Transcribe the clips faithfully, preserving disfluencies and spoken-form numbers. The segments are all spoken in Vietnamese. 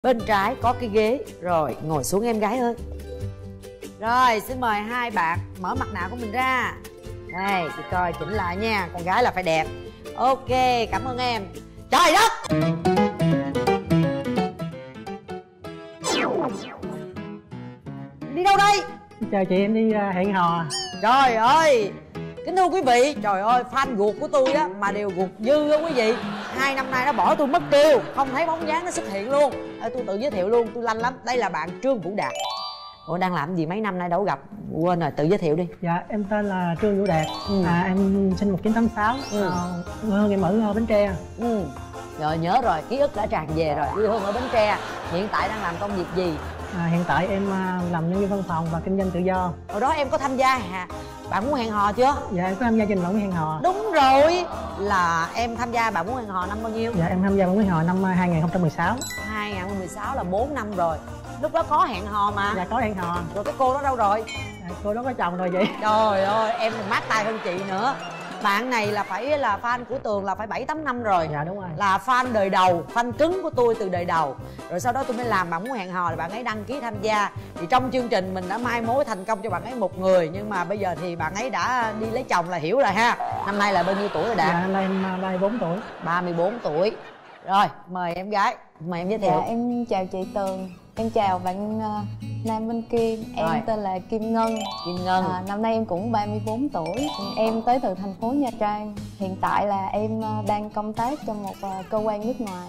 Bên trái có cái ghế. Rồi ngồi xuống em gái ơi. Rồi xin mời hai bạn mở mặt nạ của mình ra. Đây chị coi chỉnh lại nha. Con gái là phải đẹp. Ok, cảm ơn em. Trời đất, đi đâu đây? Chào chị, em đi hẹn hò. Trời ơi, kính thưa quý vị, trời ơi, fan ruột của tôi á mà đều ruột dư á quý vị. Hai năm nay nó bỏ tôi mất tiêu, không thấy bóng dáng nó xuất hiện luôn. À, tôi tự giới thiệu luôn, tôi lanh lắm. Đây là bạn Trương Vũ Đạt. Ủa đang làm gì mấy năm nay đâu gặp, quên rồi, tự giới thiệu đi. Dạ em tên là Trương Vũ Đạt. ừ. à, Em sinh một chín tám sáu. ừ. à, Quê hương em ở Bến Tre. ừ. Rồi nhớ rồi, ký ức đã tràn về rồi. Quê hương ở Bến Tre. Hiện tại đang làm công việc gì? à, Hiện tại em làm nhân viên văn phòng và kinh doanh tự do. Hồi đó em có tham gia hả? Bạn muốn hẹn hò chưa? Dạ em có tham gia trình bạn muốn hẹn hò. Đúng rồi, là em tham gia bạn muốn hẹn hò năm bao nhiêu? Dạ em tham gia bạn muốn hẹn hò năm hai nghìn không trăm mười sáu. hai nghìn không trăm mười sáu là bốn năm rồi. Lúc đó có hẹn hò mà. Dạ có hẹn hò. Rồi cái cô đó đâu rồi? à, Cô đó có chồng rồi vậy. Trời ơi, em còn mát tay hơn chị nữa. Bạn này là phải là fan của Tường là phải bảy tám năm rồi. Dạ đúng rồi. Là fan đời đầu, fan cứng của tôi từ đời đầu. Rồi sau đó tôi mới làm bạn muốn hẹn hò là bạn ấy đăng ký tham gia. Thì trong chương trình mình đã mai mối thành công cho bạn ấy một người. Nhưng mà bây giờ thì bạn ấy đã đi lấy chồng là hiểu rồi ha. Năm nay là bao nhiêu tuổi rồi Đạt? Dạ nay em ba mươi bốn tuổi. ba mươi bốn tuổi. Rồi, mời em gái, mời em giới thiệu. Dạ em chào chị Tường. Em chào bạn uh, nam bên kia. Em Rồi. tên là Kim Ngân. Kim Ngân. à, Năm nay em cũng ba mươi bốn tuổi. Em tới từ thành phố Nha Trang. Hiện tại là em uh, đang công tác trong một uh, cơ quan nước ngoài.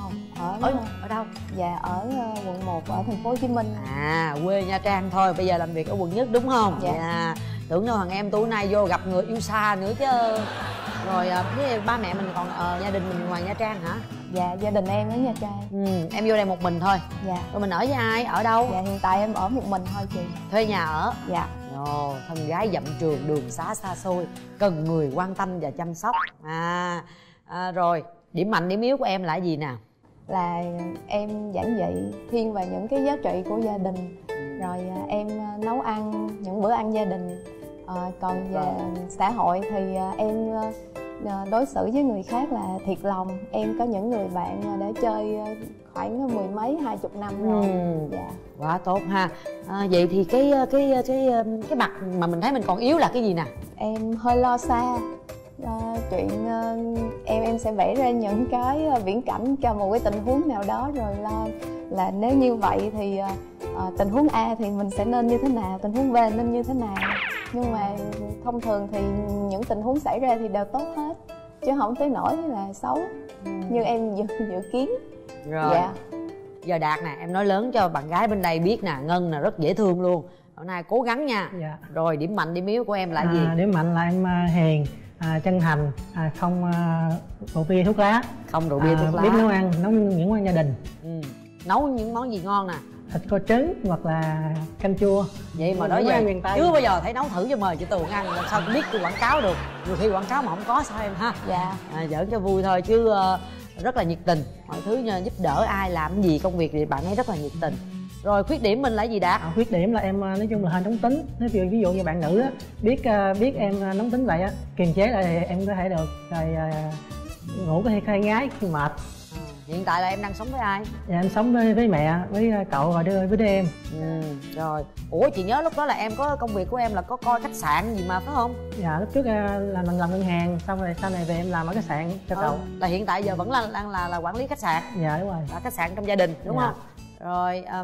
Ở, Ở, ở đâu? Dạ ở uh, quận một ở thành phố Hồ Chí Minh. À, quê Nha Trang thôi, bây giờ làm việc ở quận nhất đúng không? Dạ. Dạ. Tưởng đâu thằng em tôi nay vô gặp người yêu xa nữa chứ. Rồi với ba mẹ mình còn uh, gia đình mình ngoài Nha Trang hả? Dạ gia đình em ở Nha Trang. Ừ, em vô đây một mình thôi. Dạ. Rồi mình ở với ai? Ở đâu? Dạ hiện tại em ở một mình thôi chị. Thuê nhà ở? Dạ. Ồ, thân gái dặm trường đường xá xa xôi, cần người quan tâm và chăm sóc. À, à rồi, điểm mạnh điểm yếu của em là gì nào? Là em giảng dạy thiên về những cái giá trị của gia đình. Rồi em nấu ăn những bữa ăn gia đình. à, Còn về xã hội thì em đối xử với người khác là thiệt lòng. Em có những người bạn để chơi khoảng mười mấy hai chục năm rồi. ừ. Dạ. Quá tốt ha. À, vậy thì cái cái cái cái mặt mà mình thấy mình còn yếu là cái gì nè? Em hơi lo xa. À, chuyện uh, em em sẽ vẽ ra những cái uh, viễn cảnh cho một cái tình huống nào đó, rồi lo là nếu như vậy thì uh, uh, tình huống A thì mình sẽ nên như thế nào, tình huống B nên như thế nào. Nhưng mà thông thường thì những tình huống xảy ra thì đều tốt hết, chứ không tới nỗi là xấu ừ. như em dự, dự kiến. Rồi. Dạ. Giờ Đạt nè, em nói lớn cho bạn gái bên đây biết nè, Ngân là rất dễ thương luôn. Hôm nay cố gắng nha. Dạ. Rồi điểm mạnh điểm yếu của em là à, gì? Điểm mạnh là em uh, hiền, À, chân thành, à, không uh, rượu bia thuốc lá. Không rượu bia à, thuốc lá. Biết nấu ăn, nấu những món ăn gia đình. ừ. Nấu những món gì ngon nè? Thịt kho trứng hoặc là canh chua. Vậy mà đó giờ chưa bao giờ thấy nấu thử cho mời chị Tường ăn, làm sao tôi biết tôi quảng cáo được. Nhiều khi quảng cáo mà không có sao em ha. Dạ. À, giỡn cho vui thôi chứ uh, rất là nhiệt tình. Mọi thứ như giúp đỡ ai làm gì công việc thì bạn ấy rất là nhiệt tình. Rồi khuyết điểm mình là gì Đạt? À, khuyết điểm là em nói chung là hơi nóng tính. Nếu ví dụ, ví dụ như bạn nữ á, biết uh, biết em nóng tính vậy á, kiềm chế lại thì em có thể được. Rồi uh, ngủ có thể khai ngái khi mệt. À, hiện tại là em đang sống với ai? Dạ, em sống với, với mẹ, với cậu và đứa với đứa em. Ừ, rồi. Ủa chị nhớ lúc đó là em có công việc của em là có coi khách sạn gì mà phải không? Dạ lúc trước uh, là mình làm ngân hàng, xong rồi sau này về em làm ở khách sạn cho ừ. cậu. Là hiện tại giờ vẫn là đang là, là quản lý khách sạn. Dạ đúng rồi. Là khách sạn trong gia đình đúng dạ. không? Rồi um,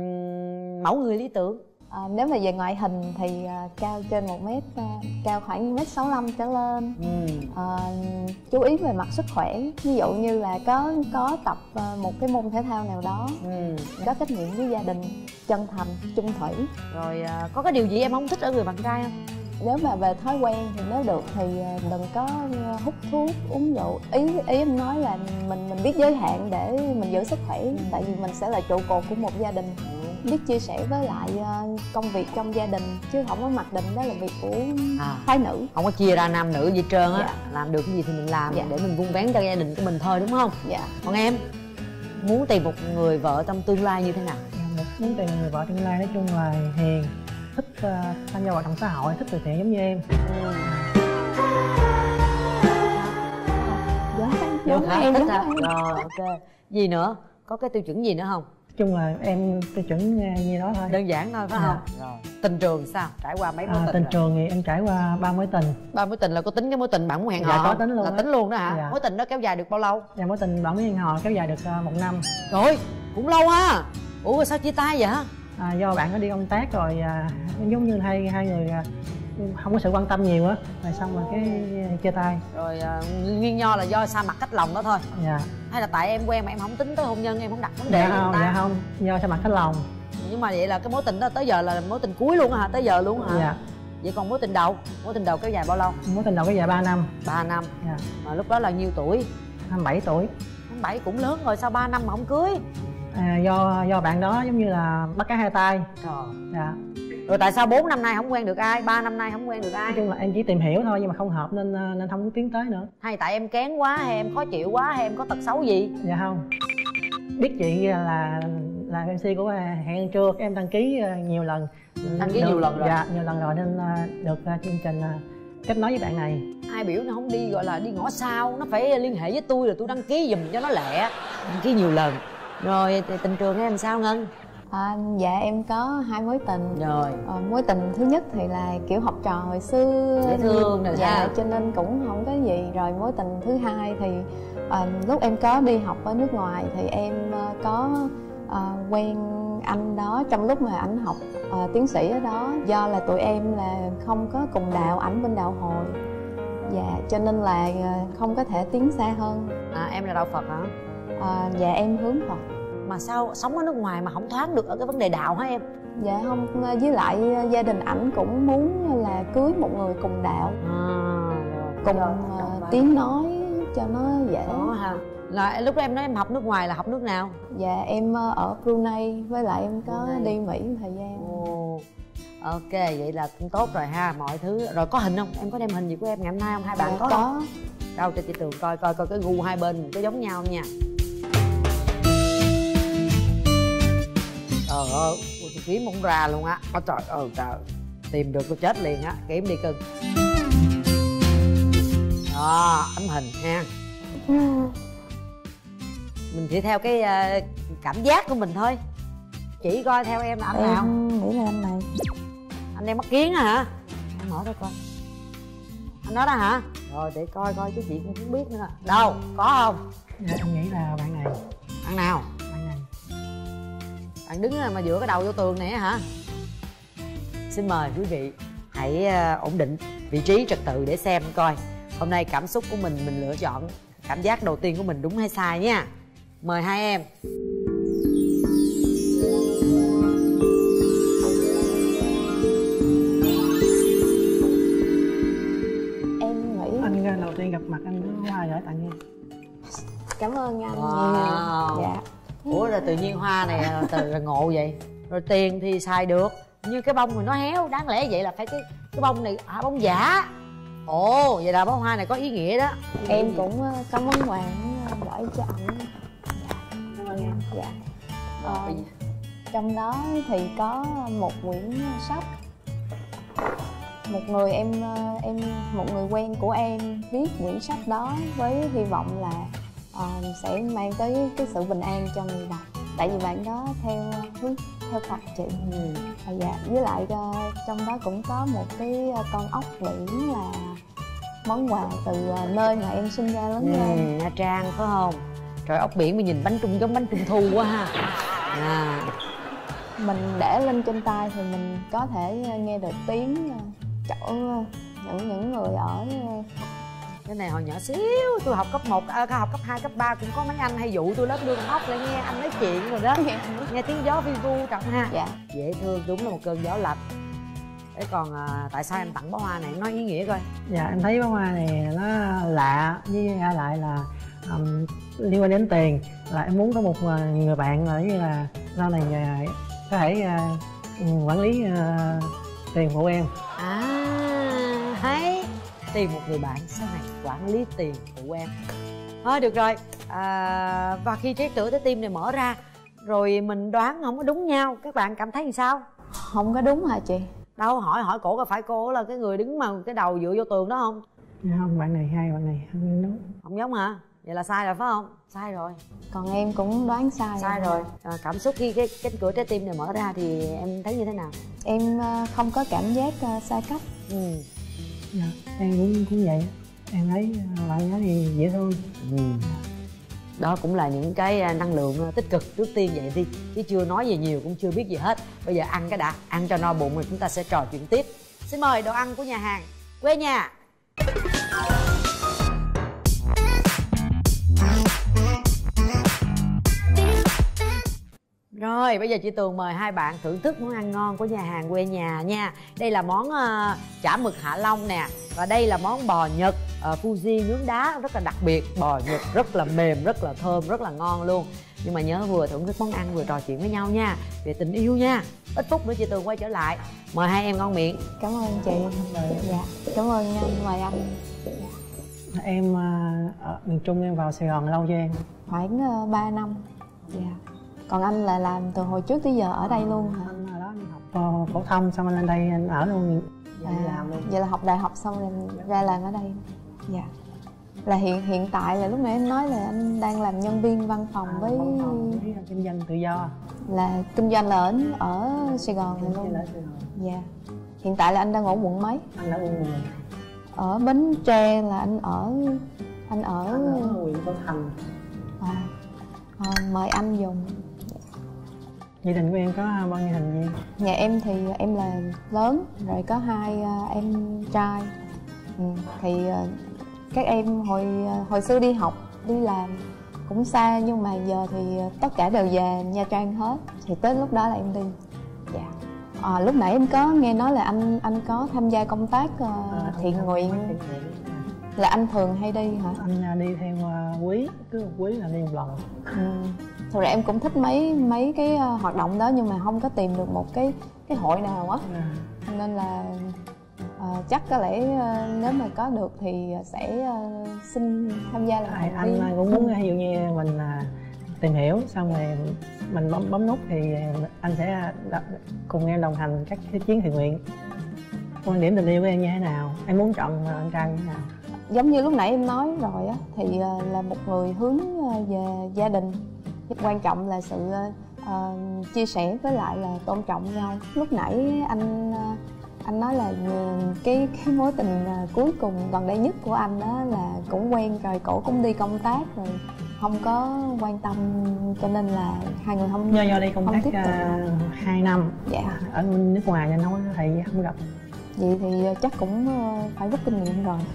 mẫu người lý tưởng? À, nếu mà về ngoại hình thì uh, cao trên một mét, uh, cao khoảng mét sáu lăm trở lên. ừ. uh, Chú ý về mặt sức khỏe, ví dụ như là có có tập uh, một cái môn thể thao nào đó. ừ. Có trách nhiệm với gia đình, chân thành, chung thủy. Rồi uh, có cái điều gì em không thích ở người bạn trai không? Nếu mà về thói quen thì nếu được thì đừng có hút thuốc, uống rượu. Ý ý em nói là mình mình biết giới hạn để mình giữ sức khỏe. ừ. Tại vì mình sẽ là trụ cột của một gia đình. ừ. Biết chia sẻ với lại công việc trong gia đình, chứ không có mặc định đó là việc của à, phái nữ. Không có chia ra nam nữ gì trơn á. Dạ. Làm được cái gì thì mình làm. Dạ. Để mình vun vén cho gia đình của mình thôi đúng không? Dạ. Còn em muốn tìm một người vợ trong tương lai như thế nào? Một muốn tìm người vợ tương lai nói chung là hiền, thích uh, tham gia hoạt động xã hội, thích từ thiện giống như em. ừ. Giống, giống em giống em. Rồi ok. Gì nữa? có cái tiêu chuẩn gì nữa không? Nói chung là em tiêu chuẩn như đó thôi. Đơn giản thôi phải Dạ. không? Rồi tình trường sao, trải qua mấy mối À, tình tình rồi? trường thì em trải qua ba mối tình. Ba mối tình là có tính cái mối tình bạn muốn hẹn Dạ, hò có không? tính luôn Là á. tính luôn đó hả? Dạ. Mối tình đó kéo dài được bao lâu? Và mối tình bạn mới hẹn hò kéo dài được uh, một năm. Rồi cũng lâu ha. Ủa rồi sao chia tay vậy? À, do bạn có đi công tác rồi à, giống như hai hai người à, không có sự quan tâm nhiều á, rồi xong rồi cái chia tay. Rồi à, nguyên do là do xa mặt cách lòng đó thôi. Dạ. Hay là tại em quen mà em không tính tới hôn nhân, em không đặt vấn đề Dạ với không, người ta? dạ không, do sa mặt khách lòng. Nhưng mà vậy là cái mối tình đó tới giờ là mối tình cuối luôn hả? Tới giờ luôn hả? Dạ. Vậy còn mối tình đầu? Mối tình đầu kéo dài bao lâu? Mối tình đầu kéo dài ba năm. Ba năm. Dạ. Mà lúc đó là nhiêu tuổi? hai mươi bảy tuổi. Tháng bảy cũng lớn rồi, sao ba năm mà không cưới? À, do do bạn đó giống như là bắt cá hai tay. Trời. Dạ. Rồi tại sao bốn năm nay không quen được ai, ba năm nay không quen được ai? Nói chung là em chỉ tìm hiểu thôi nhưng mà không hợp nên nên không có tiến tới nữa. Hay tại em kén quá, hay em khó chịu quá, hay em có tật xấu gì? Dạ không. Biết chị là là em xê của Hẹn Trưa, em đăng ký nhiều lần. Đăng ký được, nhiều lần rồi? Dạ, nhiều lần rồi nên được chương trình kết nối với bạn này. Ai biểu nó không đi gọi là đi ngõ sau, nó phải liên hệ với tôi rồi tôi đăng ký giùm cho nó lẹ. Đăng ký nhiều lần. Rồi thì tình trường em sao Ngân? À, dạ em có hai mối tình. Rồi. À, mối tình thứ nhất thì là kiểu học trò hồi xưa, dễ thương rồi dạ ha. cho nên cũng không có gì. Rồi mối tình thứ hai thì à, lúc em có đi học ở nước ngoài thì em à, có à, quen anh đó trong lúc mà ảnh học à, tiến sĩ ở đó. Do là tụi em là không có cùng đạo, ảnh bên đạo Hồi, dạ cho nên là à, không có thể tiến xa hơn. À em là đạo Phật hả? À, dạ em hướng Phật. Mà sao sống ở nước ngoài mà không thoát được ở cái vấn đề đạo hả em? Dạ không, với lại gia đình ảnh cũng muốn là cưới một người cùng đạo, À, cùng uh, tiếng nói cho nó dễ. đó ha. Là lúc đó em nói em học nước ngoài là học nước nào? Dạ em uh, ở Brunei, với lại em có Brunei. đi Mỹ một thời gian. Ồ, ok vậy là cũng tốt rồi ha, mọi thứ. Rồi có hình không? Em có đem hình gì của em ngày hôm nay không? Hai bạn Dạ, có có. không? Đâu cho chị Tường coi coi coi cái gu hai bên có giống nhau không nha. Trời ơi, tôi kiếm không ra luôn á. Ôi trời ơi trời, tìm được tôi chết liền á, kiếm đi cưng. Đó, tấm hình ha. Mình chỉ theo cái uh, cảm giác của mình thôi. Chỉ coi theo em là anh nào? Em nghĩ là anh này. Anh đeo mắt kiến hả? Em mở ra coi. Anh đó đó hả? Rồi để coi coi chứ chị cũng không biết nữa. Đâu, có không? Dạ, em nghĩ là bạn này. Bạn nào? Bạn này. Bạn đứng mà dựa cái đầu vô tường này hả? Xin mời quý vị hãy uh, ổn định vị trí trật tự để xem coi hôm nay cảm xúc của mình mình lựa chọn cảm giác đầu tiên của mình đúng hay sai nha. Mời hai em. Em nghĩ. Anh ra đầu tiên gặp mặt anh có hoa gửi tặng em. Cảm ơn anh. Wow. Dạ. Ủa rồi tự nhiên hoa này là từ là ngộ vậy. Rồi tiền thì xài được, như cái bông thì nó héo, đáng lẽ vậy là phải cái cái bông này à, bông giả. Ồ vậy là bông hoa này có ý nghĩa đó. Em cũng uh, có món quà gửi cho ảnh. Dạ. Cảm ơn em. Dạ. Ờ, trong đó thì có một quyển sách. Một người em em một người quen của em viết quyển sách đó với hy vọng là uh, sẽ mang tới cái sự bình an cho người đọc. Tại vì bạn đó theo hướng theo Phật chị. Ừ. À, dạ. Với lại uh, trong đó cũng có một cái uh, con ốc biển là món quà từ uh, nơi mà em sinh ra lớn lên. Ừ, Nha Trang phải không? Trời, ốc biển mà nhìn bánh trung giống bánh trung thu quá ha. À. Mình để lên trên tay thì mình có thể uh, nghe được tiếng uh, chỗ uh, những những người ở uh, Cái này hồi nhỏ xíu tôi học cấp một, à, học cấp hai, cấp ba cũng có mấy anh hay dụ tôi lên đưa con ốc lại nghe anh nói chuyện rồi đó. Nghe tiếng gió vi vu trọng ha. dạ. Dễ thương, đúng là một cơn gió lạnh. Thế còn à, tại sao em tặng bó hoa này, em nói ý nghĩa coi. Dạ em thấy bó hoa này nó lạ, với lại là um, liên quan đến tiền. Là em muốn có một uh, người bạn là như là sau này uh, có thể uh, quản lý uh, tiền của em. À, hay. Tìm một người bạn sau này quản lý tiền của em. Thôi được rồi. À, và khi trái cửa trái tim này mở ra rồi mình đoán không có đúng nhau, các bạn cảm thấy làm sao? Không có đúng hả chị? Đâu, hỏi hỏi cổ có phải cô là cái người đứng mà cái đầu dựa vô tường đó không? Dạ không, bạn này hay, bạn này không đúng. Không giống hả? Vậy là sai rồi phải không? Sai rồi. Còn em cũng đoán sai. Sai rồi, rồi. À, cảm xúc khi cái cánh cửa trái tim này mở ra thì em thấy như thế nào? Em không có cảm giác uh, xa cách. Ừ. Dạ, em cũng cũng vậy. Em thấy bạn đó thì dễ thương. Ừ. Đó cũng là những cái năng lượng tích cực trước tiên vậy đi. Chứ chưa nói gì nhiều, cũng chưa biết gì hết. Bây giờ ăn cái đã, ăn cho no bụng rồi chúng ta sẽ trò chuyện tiếp. Xin mời đồ ăn của nhà hàng Quê Nhà. Rồi, bây giờ chị Tường mời hai bạn thưởng thức món ăn ngon của nhà hàng Quê Nhà nha. Đây là món uh, chả mực Hạ Long nè. Và đây là món bò Nhật uh, Fuji nướng đá rất là đặc biệt. Bò Nhật rất là mềm, rất là thơm, rất là ngon luôn. Nhưng mà nhớ vừa thưởng thức món ăn vừa trò chuyện với nhau nha. Về tình yêu nha. Ít phút nữa chị Tường quay trở lại. Mời hai em ngon miệng. Cảm ơn chị. Dạ, cảm ơn anh, mời anh. Em ở miền Trung, em vào Sài Gòn lâu chưa em? Khoảng uh, ba năm. Dạ. Còn anh là làm từ hồi trước tới giờ ở đây luôn hả? Anh ở đó anh học phổ thông xong anh lên đây anh ở luôn. Vậy à, làm luôn. Vậy là học đại học xong rồi ra làm ở đây. Dạ. Là hiện hiện tại là lúc nãy em nói là anh đang làm nhân viên văn phòng à, với văn phòng với kinh doanh tự do. Là kinh doanh là ở ở Sài Gòn này luôn. Dạ. Hiện tại là anh đang ở quận mấy? Anh ở quận mười. Ở Bến Tre là anh ở anh ở, anh ở huyện Châu Thành. À, à, mời anh dùng. Gia đình của em có bao nhiêu thành viên? Nhà em thì em là lớn, rồi có hai uh, em trai. Ừ, thì uh, các em hồi uh, hồi xưa đi học, đi làm cũng xa, nhưng mà giờ thì uh, tất cả đều về Nha Trang hết. Thì tới lúc đó là em đi. Dạ. À, lúc nãy em có nghe nói là anh anh có tham gia công tác uh, à, thiện nguyện. Là anh thường hay đi hả? Anh đi theo uh, quý, cứ một quý là đi một lần. Ừ. Thật ra em cũng thích mấy mấy cái uh, hoạt động đó, nhưng mà không có tìm được một cái cái hội nào á. Ừ. Nên là uh, chắc có lẽ uh, nếu mà có được thì sẽ uh, xin tham gia làm thành viên. Anh cũng muốn ví dụ như mình uh, tìm hiểu xong rồi mình bấm bấm nút thì anh sẽ cùng em đồng hành các cái chuyến thiện nguyện. Quan điểm tình yêu của em như thế nào? Em muốn chọn anh trai như thế nào? Giống như lúc nãy em nói rồi á, thì uh, là một người hướng uh, về gia đình. Quan trọng là sự uh, chia sẻ với lại là tôn trọng nhau. Lúc nãy anh uh, anh nói là cái cái mối tình uh, cuối cùng gần đây nhất của anh đó là cũng quen rồi, cổ cũng đi công tác rồi, không có quan tâm, cho nên là hai người không do do đi công tác uh, hai năm. Dạ. Ở nước ngoài nên không có thầy không gặp. Vậy thì chắc cũng uh, phải rút kinh nghiệm rồi.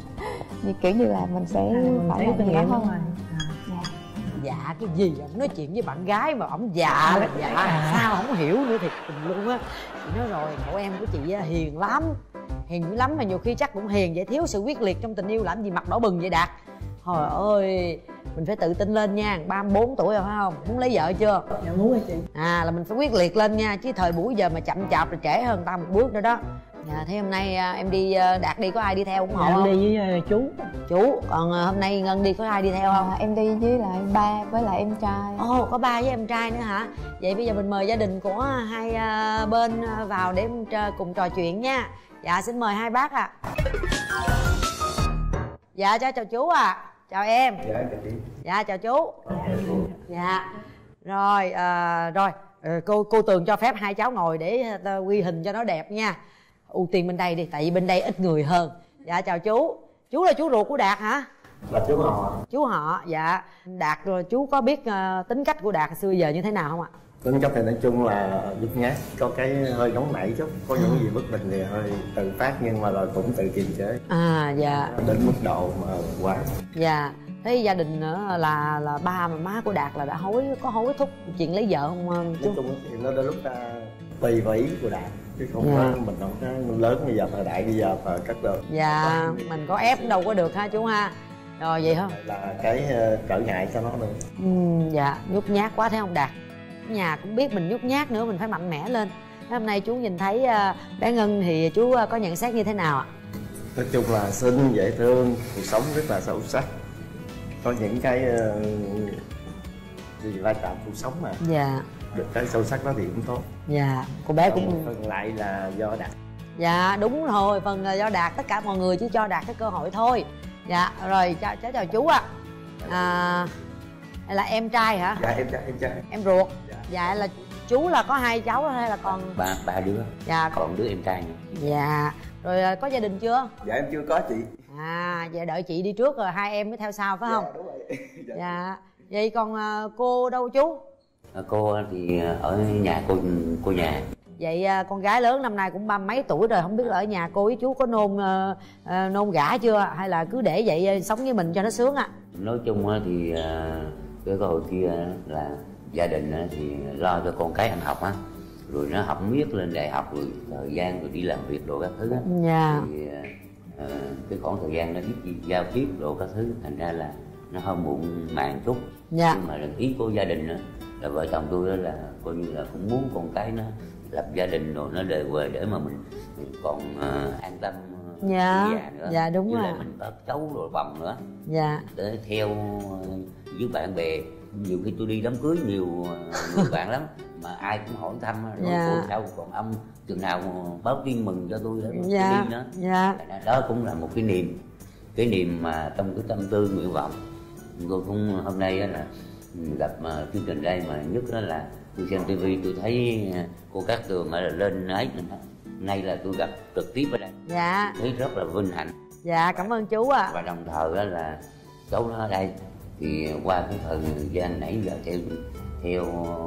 Vì kiểu như là mình sẽ à, mình phải làm gì đó hơn. À. Dạ. Dạ cái gì ông nói chuyện với bạn gái mà ổng dạ là dạ à. Sao không hiểu nữa thiệt tình luôn á. Chị nói rồi, cậu em của chị hiền lắm, hiền dữ lắm, mà nhiều khi chắc cũng hiền vậy, thiếu sự quyết liệt trong tình yêu, làm gì mặt đỏ bừng vậy Đạt. Trời ơi, mình phải tự tin lên nha. Ba mươi bốn tuổi rồi phải không? Muốn lấy vợ chưa? Dạ muốn rồi chị. À là mình phải quyết liệt lên nha, chứ thời buổi giờ mà chậm chạp là trễ hơn ta một bước nữa đó. Dạ, thế hôm nay em đi, Đạt đi có ai đi theo ủng hộ không? Em đi với chú. Chú, còn hôm nay Ngân đi có ai đi theo không? À, em đi với lại ba với lại em trai. Ồ, có ba với em trai nữa hả? Vậy bây giờ mình mời gia đình của hai bên vào để cùng trò chuyện nha. Dạ, xin mời hai bác ạ. À. Dạ, chào chào chú ạ. À. Chào em. Dạ, chào chị. Dạ, chào chú. Dạ. Rồi, à, rồi cô cô Tường cho phép hai cháu ngồi để quy hình cho nó đẹp nha. Ưu tiên bên đây đi, tại vì bên đây ít người hơn. Dạ chào chú. Chú là chú ruột của Đạt hả? Là chú họ. Chú họ, dạ. Đạt rồi chú có biết uh, tính cách của Đạt xưa giờ như thế nào không ạ? Tính cách thì nói chung là nhút nhát, có cái hơi nóng nảy chút, có những gì bất bình thì hơi tự phát, nhưng mà rồi cũng tự kiềm chế. À dạ. Đến mức độ mà quá. Dạ. Thế gia đình nữa là là ba mà má của Đạt là đã hối có hối thúc chuyện lấy vợ không chú? Nói chung thì nó đến lúc ta tùy vào ý của Đạt, chứ không dạ. có mình không có lớn bây giờ mà Đại bây giờ mà cất được. Dạ, mình có ép đâu có được ha chú ha. Rồi vậy không? Là cái trở ngại cho nó nữa. Ừ, dạ, nhút nhát quá thấy không Đạt? Nhà cũng biết mình nhút nhát nữa, mình phải mạnh mẽ lên. Hôm nay chú nhìn thấy uh, bé Ngân thì chú uh, có nhận xét như thế nào ạ? Nói chung là xinh, dễ thương, cuộc sống rất là sâu sắc. Có những cái uh, gì va chạm cuộc sống mà. Dạ. Được cái sâu sắc đó thì cũng tốt. Dạ, cô bé cũng... Phần lại là do Đạt. Dạ, đúng rồi, phần là do Đạt, tất cả mọi người chỉ cho Đạt cái cơ hội thôi. Dạ, rồi cháu chào, chào chú ạ. À. À, là em trai hả? Dạ em trai, em trai. Em ruột. Dạ. Dạ là chú là có hai cháu hay là còn ba ba đứa. Dạ. Còn đứa em trai nữa. Dạ. Rồi có gia đình chưa? Dạ em chưa có chị. À vậy đợi chị đi trước rồi hai em mới theo sau phải không? Dạ đúng rồi. Dạ. Dạ. Vậy còn cô đâu chú? À, cô thì ở nhà cô cô nhà. Vậy con gái lớn năm nay cũng ba mấy tuổi rồi, không biết là ở nhà cô với chú có nôn uh, uh, nôn gả chưa hay là cứ để vậy sống với mình cho nó sướng ạ? À? Nói chung thì uh, cái hồi kia là gia đình thì lo cho con cái ăn học á, rồi nó học miết lên đại học rồi thời gian rồi đi làm việc đồ các thứ á. Dạ. Thì uh, cái khoảng thời gian nó ít gì giao tiếp đồ các thứ, thành ra là nó hơi muộn màng chút. Dạ. Nhưng mà ý của gia đình đó, là vợ chồng tôi đó là coi như là cũng muốn con cái nó lập gia đình rồi nó đời về để mà mình, mình còn uh, an tâm uh, dạ. già nữa. Dạ đúng chứ rồi. là mình có cháu rồi bồng nữa. Dạ. Để theo uh, với bạn bè, nhiều khi tôi đi đám cưới nhiều uh, người bạn lắm mà ai cũng hỏi thăm rồi dạ. cô sao còn ông chừng nào báo tin mừng cho tôi để mà dạ. tôi đi nữa. Dạ. Đó cũng là một cái niềm cái niềm mà trong cái tâm tư nguyện vọng. Tôi cũng hôm nay là gặp uh, chương trình đây mà nhất đó là tôi xem tivi tôi thấy cô Cát Tường mà lên ấy nay là tôi gặp trực tiếp ở đây. Dạ. Thấy rất là vinh hạnh. Dạ cảm ơn chú ạ. À. Và đồng thời đó là cháu nó ở đây thì qua cái thời gian nãy giờ theo theo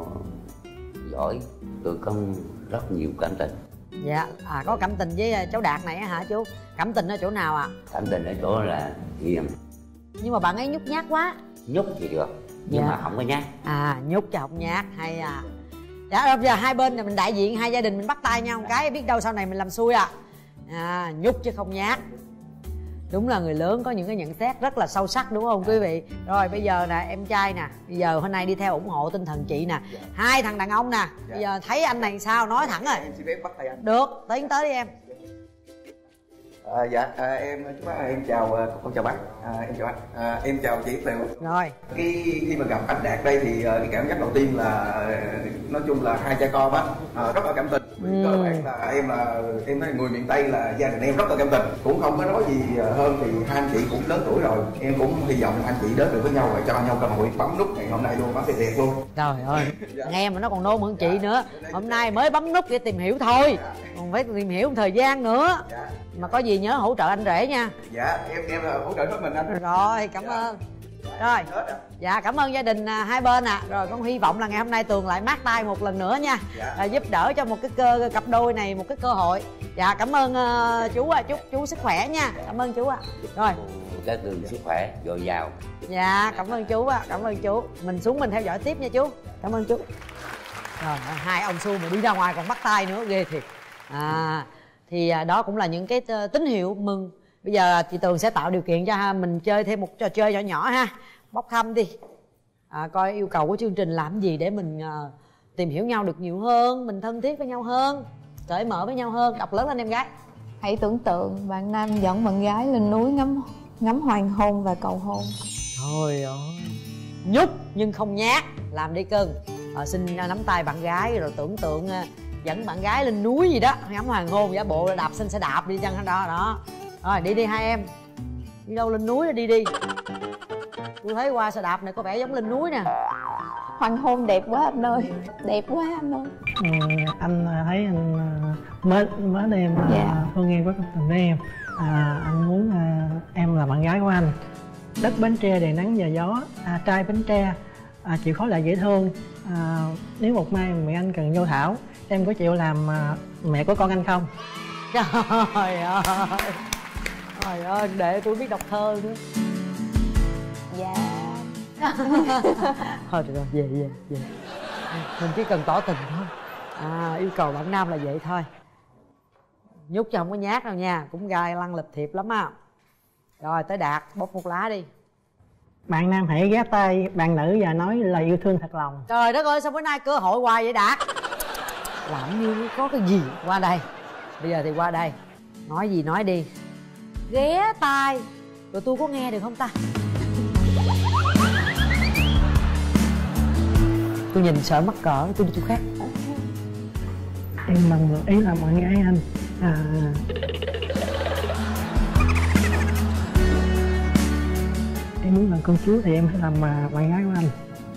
dõi tôi có rất nhiều cảm tình. Dạ. À có cảm tình với cháu Đạt này hả chú? Cảm tình ở chỗ nào ạ? À? Cảm tình ở chỗ là hiền. Nhưng mà bạn ấy nhút nhát quá. Nhút thì được nhưng dạ. mà không có nhát. À nhút chứ không nhát hay à. Dạ giờ hai bên là mình đại diện hai gia đình mình bắt tay nhau một cái biết đâu sau này mình làm xui à. À nhút chứ không nhát. Đúng là người lớn có những cái nhận xét rất là sâu sắc đúng không quý vị? Rồi bây giờ nè em trai nè, bây giờ hôm nay đi theo ủng hộ tinh thần chị nè. Dạ. Hai thằng đàn ông nè, dạ. Bây giờ thấy anh này sao nói thẳng rồi. Em xin phép bắt tay anh. Được, tiến tới đi em. À, dạ à, em chú bác em chào con chào bác à, em chào anh à, em chào chị Tường. Rồi khi khi mà gặp anh Đạt đây thì uh, cái cảm giác đầu tiên là uh, nói chung là hai cha con á uh, rất là cảm tình. Ừ. Cơ bản là em là em thấy người miền Tây là gia đình em rất là cảm tình, cũng không có nói gì hơn thì hai anh chị cũng lớn tuổi rồi, em cũng hy vọng anh chị đến được với nhau và cho nhau cơ hội bấm nút ngày hôm nay luôn, bấm thiệt thiệt luôn. Trời ơi dạ. Nghe mà nó còn nôn hơn chị dạ. Nữa hôm nay mới bấm nút để tìm hiểu thôi dạ. Còn phải tìm hiểu một thời gian nữa dạ. Mà có gì nhớ hỗ trợ anh rể nha. Dạ em em là hỗ trợ hết mình anh. Rồi cảm dạ. ơn rồi dạ cảm ơn gia đình à, hai bên ạ. À. Rồi con hy vọng là ngày hôm nay Tường lại mát tay một lần nữa nha dạ. À, giúp đỡ cho một cái cơ cặp đôi này một cái cơ hội. Dạ cảm ơn uh, chú ạ. À. Chúc chú sức khỏe nha. Cảm ơn chú ạ. À. Rồi Cát Tường sức khỏe dồi dào. Dạ cảm ơn chú ạ. À. Cảm ơn chú. Mình xuống mình theo dõi tiếp nha chú. Cảm ơn chú. Rồi hai ông xu mà đi ra ngoài còn bắt tay nữa ghê thiệt. À thì đó cũng là những cái tín hiệu mừng. Bây giờ chị Tường sẽ tạo điều kiện cho mình chơi thêm một trò chơi nhỏ nhỏ ha. Bốc thăm đi à, coi yêu cầu của chương trình làm gì để mình uh, tìm hiểu nhau được nhiều hơn, mình thân thiết với nhau hơn, cởi mở với nhau hơn. Đọc lớn lên em gái. Hãy tưởng tượng bạn nam dẫn bạn gái lên núi ngắm ngắm hoàng hôn và cầu hôn. Trời ơi nhút nhưng không nhát. Làm đi cưng. À, xin nắm tay bạn gái rồi tưởng tượng uh, dẫn bạn gái lên núi gì đó ngắm hoàng hôn, giả bộ là đạp xin sẽ đạp đi chân đó đó. Rồi đi đi hai em. Đi đâu lên núi là đi đi. Tôi thấy qua xe đạp này có vẻ giống lên núi nè. Hoàng hôn đẹp quá anh ơi. Đẹp quá anh ơi. Ừ, anh thấy anh mới mới đây em dạ. Phương Em có cảm tình với em à, anh muốn à, em là bạn gái của anh. Đất Bến Tre đầy nắng và gió à, trai Bến Tre à, chịu khó lại dễ thương à, nếu một mai mẹ anh cần vô thảo em có chịu làm à, mẹ của con anh không? Trời ơi trời ơi để tôi biết đọc thơ nữa. Dạ. Thôi được rồi về về về mình chỉ cần tỏ tình thôi à, yêu cầu bạn nam là vậy thôi. Nhút chứ không có nhát đâu nha, cũng gai lăng lịch thiệp lắm á. Rồi tới Đạt bốc một lá đi. Bạn nam hãy ghé tay bạn nữ và nói lời yêu thương thật lòng. Trời đất ơi sao bữa nay cơ hội hoài vậy Đạt? Làm như có cái gì. Qua đây. Bây giờ thì qua đây. Nói gì nói đi. Ghé tai. Rồi tôi có nghe được không ta? Tôi nhìn sợ mắc cỡ, tôi đi chỗ khác. Em bằng được ý là bạn gái anh à, em muốn làm công chúa thì em sẽ làm uh, bạn gái của anh.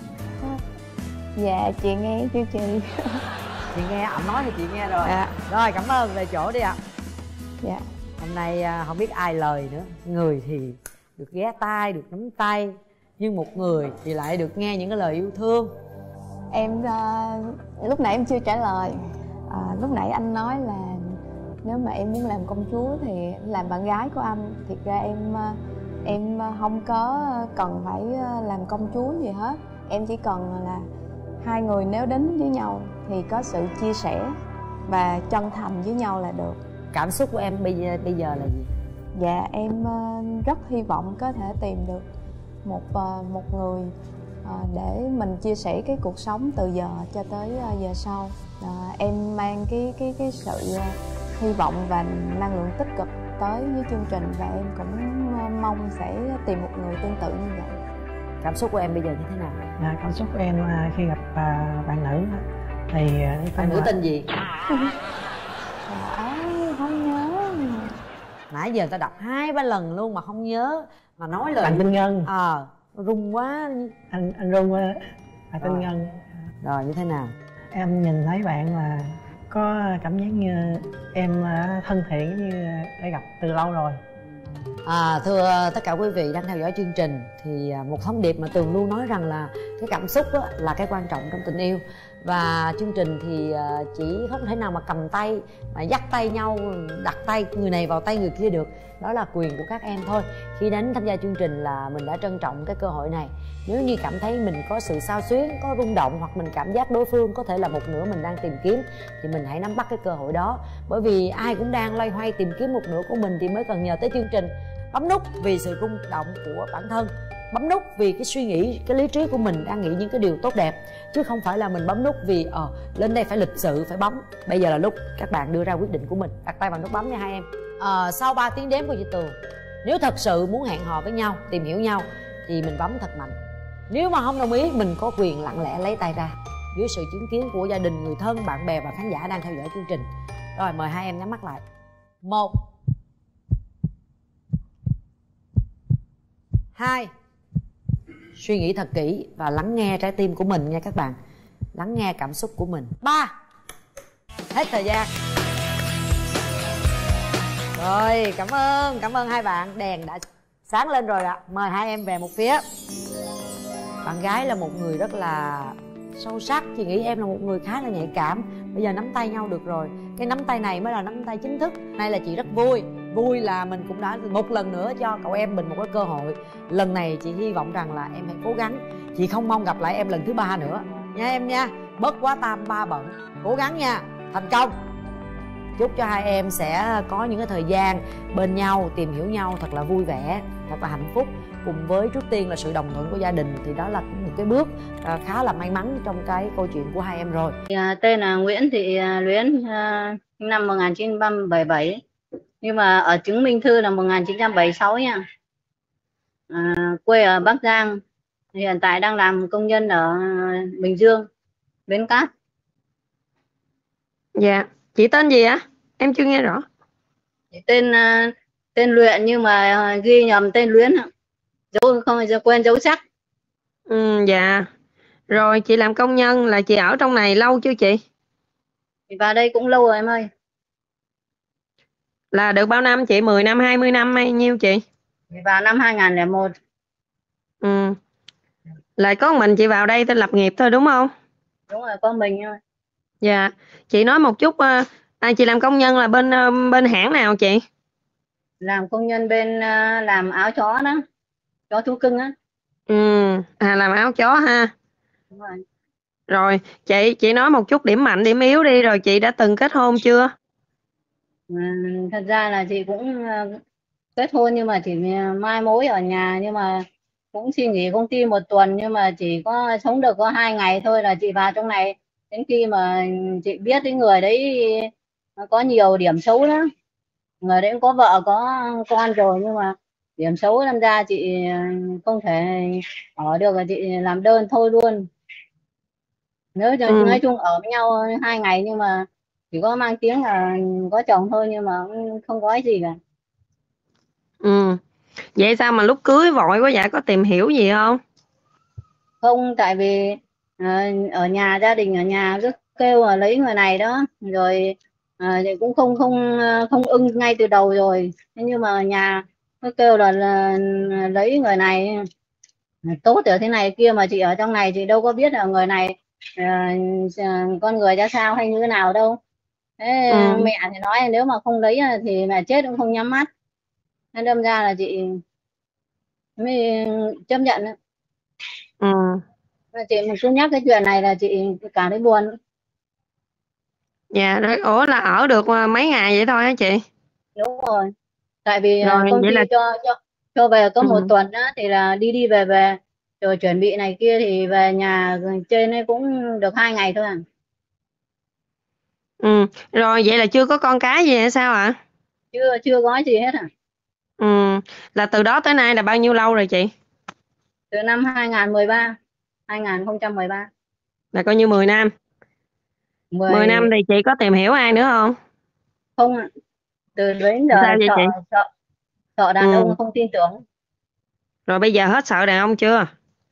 Dạ chị nghe chứ chị. Chị nghe ổng nói thì chị nghe rồi. Dạ. Rồi cảm ơn, về chỗ đi ạ. Dạ. Hôm nay à, không biết ai lời nữa. Người thì được ghé tay, được nắm tay, nhưng một người thì lại được nghe những cái lời yêu thương. Em uh, lúc nãy em chưa trả lời. À, lúc nãy anh nói là nếu mà em muốn làm công chúa thì làm bạn gái của anh. Thiệt ra em uh, em không có cần phải làm công chúa gì hết. Em chỉ cần là hai người nếu đến với nhau thì có sự chia sẻ và chân thành với nhau là được. Cảm xúc của em bây giờ, bây giờ là gì? Dạ em rất hy vọng có thể tìm được một một người để mình chia sẻ cái cuộc sống từ giờ cho tới giờ sau. À, em mang cái cái cái sự hy vọng và năng lượng tích cực tới với chương trình, và em cũng mong sẽ tìm một người tương tự như vậy. Cảm xúc của em bây giờ như thế nào? À, cảm xúc của em khi gặp uh, bạn nữ thì uh, bạn nữ tên gì? À, không nhớ. Nãy giờ ta đọc hai ba lần luôn mà không nhớ, mà nói lời bạn tên Ngân. Ờ à, rung quá. Anh anh rung quá. Bạn tên Ngân. Rồi như thế nào? Em nhìn thấy bạn là có cảm giác như em thân thiện như đã gặp từ lâu rồi. À, thưa tất cả quý vị đang theo dõi chương trình, thì một thông điệp mà Tường luôn nói rằng là cái cảm xúc đó là cái quan trọng trong tình yêu. Và chương trình thì chỉ không thể nào mà cầm tay, mà dắt tay nhau, đặt tay người này vào tay người kia được. Đó là quyền của các em thôi. Khi đến tham gia chương trình là mình đã trân trọng cái cơ hội này. Nếu như cảm thấy mình có sự xao xuyến, có rung động, hoặc mình cảm giác đối phương có thể là một nửa mình đang tìm kiếm, thì mình hãy nắm bắt cái cơ hội đó. Bởi vì ai cũng đang loay hoay tìm kiếm một nửa của mình, thì mới cần nhờ tới chương trình. Bấm nút vì sự rung động của bản thân, bấm nút vì cái suy nghĩ, cái lý trí của mình đang nghĩ những cái điều tốt đẹp, chứ không phải là mình bấm nút vì ờ lên đây phải lịch sự phải bấm. Bây giờ là lúc các bạn đưa ra quyết định của mình. Đặt tay vào nút bấm nha hai em. À, sau ba tiếng đếm của chị Tường, nếu thật sự muốn hẹn hò với nhau, tìm hiểu nhau, thì mình bấm thật mạnh. Nếu mà không đồng ý, mình có quyền lặng lẽ lấy tay ra dưới sự chứng kiến của gia đình, người thân, bạn bè và khán giả đang theo dõi chương trình. Rồi mời hai em nhắm mắt lại. Một, hai. Suy nghĩ thật kỹ và lắng nghe trái tim của mình nha các bạn. Lắng nghe cảm xúc của mình. Ba. Hết thời gian. Rồi, cảm ơn, cảm ơn hai bạn. Đèn đã sáng lên rồi ạ. Mời hai em về một phía. Bạn gái là một người rất là sâu sắc. Chị nghĩ em là một người khá là nhạy cảm. Bây giờ nắm tay nhau được rồi. Cái nắm tay này mới là nắm tay chính thức. Nay là chị rất vui. Vui là mình cũng đã một lần nữa cho cậu em mình một cái cơ hội. Lần này chị hy vọng rằng là em hãy cố gắng. Chị không mong gặp lại em lần thứ ba nữa nha em nha. Bớt quá tam ba bận. Cố gắng nha. Thành công. Chúc cho hai em sẽ có những cái thời gian bên nhau, tìm hiểu nhau thật là vui vẻ, thật là hạnh phúc. Cùng với trước tiên là sự đồng thuận của gia đình, thì đó là một cái bước khá là may mắn trong cái câu chuyện của hai em rồi. À, tên là Nguyễn Thị Luyến, à, năm một nghìn chín trăm bảy mươi bảy, nhưng mà ở chứng minh thư là một nghìn chín trăm bảy mươi sáu nha. À, quê ở Bắc Giang, hiện tại đang làm công nhân ở Bình Dương, Bến Cát. Dạ, chị tên gì ạ? Em chưa nghe rõ. Tên uh, tên Luyện nhưng mà ghi nhầm tên Luyến, dấu không quên dấu sắc. Ừ, dạ. Rồi chị làm công nhân là chị ở trong này lâu chưa chị? Thì vào đây cũng lâu rồi em ơi. Là được bao năm chị? mười năm, hai mươi năm hay nhiêu chị? Thì vào năm hai nghìn lẻ một. Ừ. Là có mình chị vào đây tên lập nghiệp thôi đúng không? Đúng rồi, có mình thôi. Dạ. Chị nói một chút, à, chị làm công nhân là bên bên hãng nào chị? Làm công nhân bên uh, làm áo chó đó, chó thú cưng á. Ừ, à, làm áo chó ha. Đúng rồi. Rồi, chị chị nói một chút điểm mạnh, điểm yếu đi, rồi chị đã từng kết hôn chưa? Ừ, thật ra là chị cũng uh, kết hôn nhưng mà chỉ mai mối ở nhà, nhưng mà cũng xin nghỉ công ty một tuần, nhưng mà chỉ có sống được có hai ngày thôi là chị vào trong này. Đến khi mà chị biết cái người đấy có nhiều điểm xấu đó, người đấy cũng có vợ có con rồi, nhưng mà điểm xấu làm ra chị không thể ở được, là chị làm đơn thôi luôn. Nếu cho ừ. nói chung ở với nhau hai ngày nhưng mà chỉ có mang tiếng là có chồng thôi, nhưng mà không có cái gì cả. Ừ. Vậy sao mà lúc cưới vội quá vậy, có tìm hiểu gì không? Không, tại vì ờ, ở nhà gia đình ở nhà cứ kêu là lấy người này đó, rồi ờ, thì cũng không không ờ, không ưng ngay từ đầu rồi. Thế nhưng mà nhà cứ kêu là, là lấy người này tốt ở thế này kia, mà chị ở trong này chị đâu có biết là người này ờ, ờ, con người ra sao hay như thế nào đâu. Thế Ừ. mẹ thì nói nếu mà không lấy thì mẹ chết cũng không nhắm mắt. Nên đâm ra là chị mới chấp nhận. Ừ. Mà chị mà cứ nhắc cái chuyện này là chị cảm thấy buồn. Dạ, rồi ủa là ở được ờ, mấy ngày vậy thôi hả chị? Đúng rồi, tại vì Rồi à, công vậy ty là cho cho cho về có một ừ. tuần đó thì là đi đi về về, rồi chuẩn bị này kia thì về nhà trên ấy cũng được hai ngày thôi à. Ừ. Rồi vậy là chưa có con cái gì hay sao ạ? chưa chưa có gì hết à. Ừ. Là từ đó tới nay là bao nhiêu lâu rồi chị? Từ năm hai không một ba, hai không một ba. Là coi như mười năm. mười năm mười thì chị có tìm hiểu ai nữa không? không ạ. Từ đến giờ Sao vậy sợ chị? sợ sợ đàn ông Ừ. không tin tưởng. Rồi bây giờ hết sợ đàn ông chưa?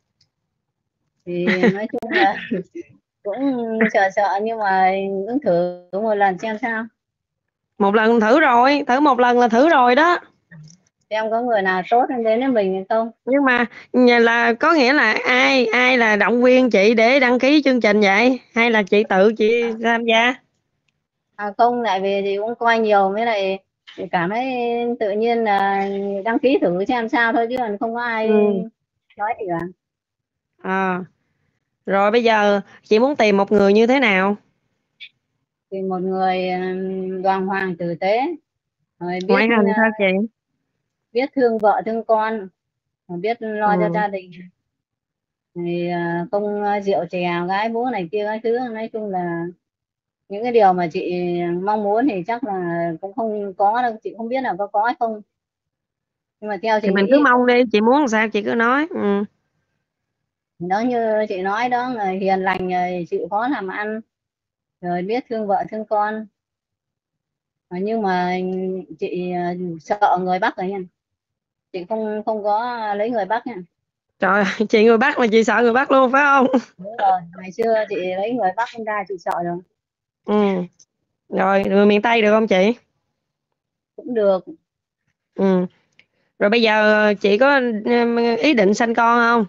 Thì nói chung là cũng sợ sợ nhưng mà cũng thử một lần xem sao, Một lần thử rồi, thử một lần là thử rồi đó. xem có người nào tốt hơn đến với mình hay không. Nhưng mà nhà là có nghĩa là ai ai là động viên chị để đăng ký chương trình vậy? Hay là chị tự chị tham gia? À, không, tại vì thì cũng coi nhiều với lại thì cảm thấy tự nhiên là đăng ký thử xem sao thôi, chứ còn không có ai Ừ. nói gì cả. À. Rồi bây giờ chị muốn tìm một người như thế nào? Thì một người ừm, đàng hoàng tử tế, rồi biết Ngoại hình ờ, sao chị? biết thương vợ thương con, rồi biết lo cho Ừ. gia đình, thì ờ, không ờ, rượu chè gái búa này kia các thứ. Nói chung là những cái điều mà chị mong muốn thì chắc là cũng không có đâu, chị không biết là có có hay không, nhưng mà theo Thì chị mình cứ nghĩ mong đi, chị muốn làm sao chị cứ nói. Ừ. đó, như chị nói đó, người hiền lành rồi chịu khó làm ăn, rồi biết thương vợ thương con. Ờ, nhưng mà chị ờ, sợ người Bắc rồi nha, chị không không có lấy người Bắc nha. Trời ơi, chị người Bắc mà chị sợ người Bắc luôn phải không? Đúng rồi, ngày xưa chị lấy người Bắc không ra chị sợ rồi. Ừ. Rồi người miền Tây được không chị? Cũng được. Ừ. Rồi bây giờ chị có ừ, ý định sanh con không?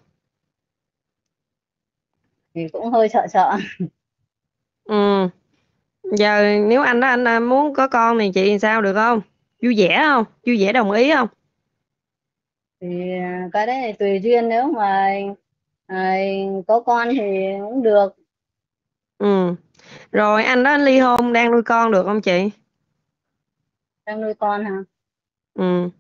Thì cũng hơi sợ sợ. Ừ. Giờ nếu anh đó anh à, muốn có con thì chị sao được không? Vui vẻ không? Vui vẻ đồng ý không? Thì ờ, cái đấy thì tùy duyên, nếu mà à, có con thì cũng được. Ừ. Rồi anh đó anh ly hôn đang nuôi con được không chị? Đang nuôi con hả? Ừ.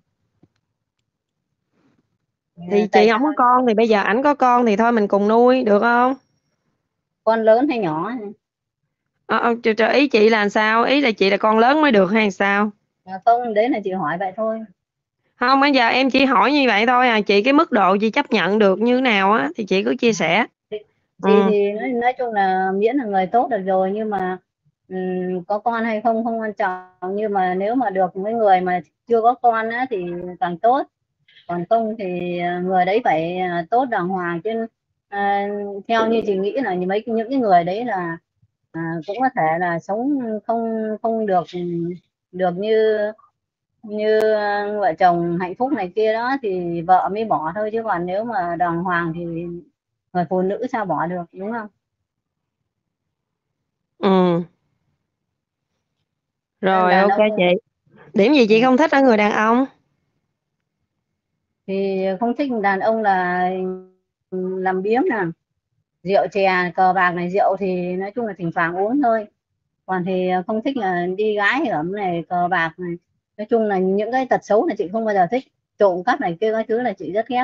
Thì, Thì tại chị sao không có con thì bây giờ ảnh có con thì thôi mình cùng nuôi được không? con lớn hay nhỏ? Ờ, ờ, trời, trời, ý chị là sao? Ý là chị là con lớn mới được hay sao? À, không, đấy là chị hỏi vậy thôi. Không, bây giờ em chỉ hỏi như vậy thôi à, chị cái mức độ chị chấp nhận được như nào á thì chị cứ chia sẻ. chị, Ừ. chị thì nói, nói chung là miễn là người tốt được rồi, nhưng mà ừm, có con hay không không quan trọng, nhưng mà nếu mà được với người mà chưa có con á thì càng tốt. Còn không thì à, người đấy phải à, tốt đàng hoàng chứ. à, Theo như chị nghĩ là như mấy những cái người đấy là à, cũng có thể là sống không không được được như như à, vợ chồng hạnh phúc này kia đó, thì vợ mới bỏ thôi, chứ còn nếu mà đàng hoàng thì người phụ nữ sao bỏ được, đúng không? Ừ. Nên Rồi đàn ok ông chị. Điểm gì chị không thích ở người đàn ông? thì không thích đàn ông là làm biếng nè, rượu chè cờ bạc này, rượu thì nói chung là thỉnh thoảng uống thôi. Còn thì không thích là đi gái hởm này, cờ bạc này. Nói chung là những cái tật xấu là chị không bao giờ thích. Trộm cắp này kia cái thứ là chị rất ghét.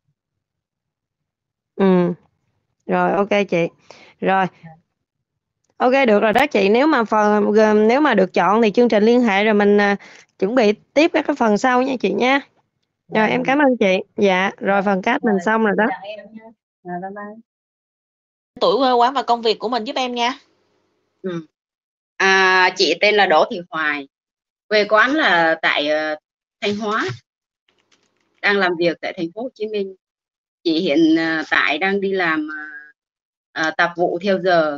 Ừ. Rồi ok chị. Rồi. Ok được rồi đó chị, nếu mà phần nếu mà được chọn thì chương trình liên hệ rồi mình à, chuẩn bị tiếp các cái phần sau nha chị nha. Rồi em Rồi, cảm ơn chị. Dạ, rồi phần cát mình rồi, xong rồi chị đó. chào em nhé. Rồi, bye bye. Tuổi, quê quán và công việc của mình giúp em nha. Ừ. À, chị tên là Đỗ Thị Hoài, quê quán là tại uh, Thanh Hóa. đang làm việc tại thành phố Hồ Chí Minh. Chị hiện à, tại đang đi làm à, tạp vụ theo giờ.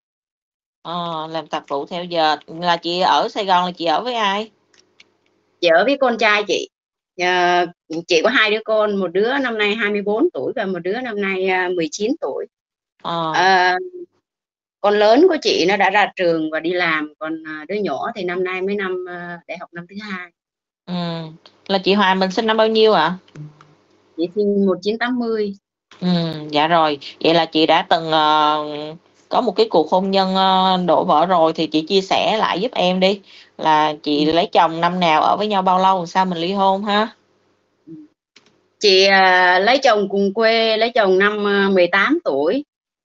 Ờ, làm tạp vụ theo giờ. Là chị ở Sài Gòn là chị ở với ai? Chị ở với con trai chị. À, chị có hai đứa con, một đứa năm nay hai mươi bốn tuổi và một đứa năm nay à, mười chín tuổi. Ờ. À, con lớn của chị nó đã ra trường và đi làm, còn à, đứa nhỏ thì năm nay mới năm à, đại học năm thứ hai. Ừ. Là chị Hòa mình sinh năm bao nhiêu ạ? À? Chị sinh một nghìn chín trăm tám mươi. Ừ, dạ rồi. Vậy là chị đã từng uh, có một cái cuộc hôn nhân uh, đổ vỡ rồi, thì chị chia sẻ lại giúp em đi. Là chị Ừ. lấy chồng năm nào, ở với nhau bao lâu, sao mình ly hôn ha? Chị uh, lấy chồng cùng quê, lấy chồng năm uh, mười tám tuổi.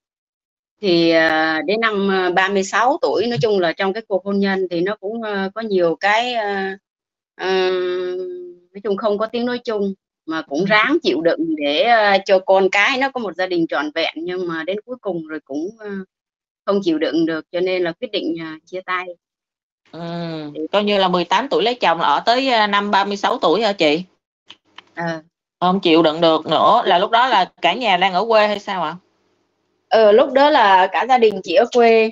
Thì uh, đến năm uh, ba mươi sáu tuổi, nói chung là trong cái cuộc hôn nhân thì nó cũng uh, có nhiều cái uh, uh, nói chung không có tiếng nói chung, mà cũng ráng chịu đựng để uh, cho con cái nó có một gia đình trọn vẹn, nhưng mà đến cuối cùng rồi cũng uh, không chịu đựng được, cho nên là quyết định uh, chia tay. Ừ, coi như là mười tám tuổi lấy chồng là ở tới năm ba mươi sáu tuổi hả chị? À. Không chịu đựng được nữa, là lúc đó là cả nhà đang ở quê hay sao ạ? Ờ, lúc đó là cả gia đình chị ở quê.